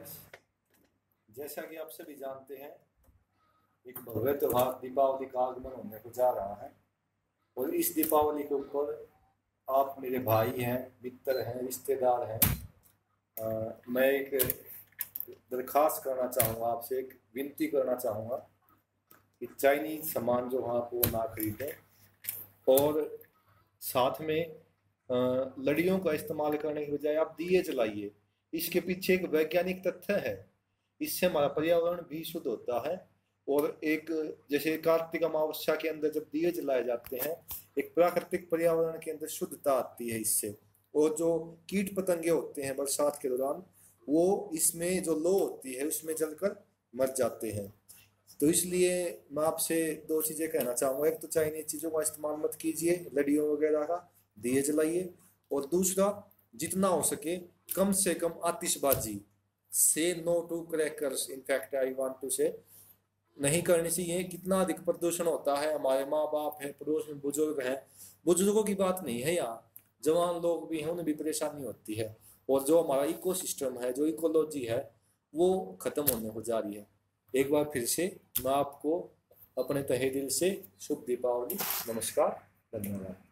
Friends, जैसा कि आप सभी जानते हैं, एक भव्य त्योहार दीपावली का आगमन होने को जा रहा है। और इस दीपावली के ऊपर आप मेरे भाई हैं, मित्र हैं, रिश्तेदार हैं। मैं एक दरख्वास्त करना चाहूँगा आपसे, एक विनती करना चाहूँगा कि चाइनीज सामान जो आप वो ना खरीदें और साथ में लड़ियों का इस्तेमाल करने की बजाय आप दिए जलाइए। इसके पीछे एक वैज्ञानिक तथ्य है। इससे हमारा पर्यावरण भी शुद्ध होता है। और एक जैसे कार्तिक अमावस्या के अंदर जब दिए जलाए जाते हैं, एक प्राकृतिक पर्यावरण के अंदर शुद्धता आती है इससे। और जो कीट पतंगे होते हैं बरसात के दौरान, वो इसमें जो लो होती है उसमें जलकर मर जाते हैं। तो इसलिए मैं आपसे दो चीजें कहना चाहूंगा। एक तो चाइनीज चीजों का इस्तेमाल मत कीजिए, लड़ियों वगैरह का, दिए जलाइए। और दूसरा, जितना हो सके कम से कम आतिशबाजी, say no to crackers, in fact I want to say, नहीं करनी चाहिए। कितना अधिक प्रदूषण होता है। हमारे माँ बाप हैं, पड़ोस में बुजुर्ग हैं, बुजुर्गों की बात नहीं है यहाँ, जवान लोग भी हैं, उन्हें भी परेशानी होती है। और जो हमारा इकोसिस्टम है, जो इकोलॉजी है, वो खत्म होने को जा रही है। एक बार फिर से मैं आपको अपने तहे दिल से शुभ दीपावली, नमस्कार, धन्यवाद।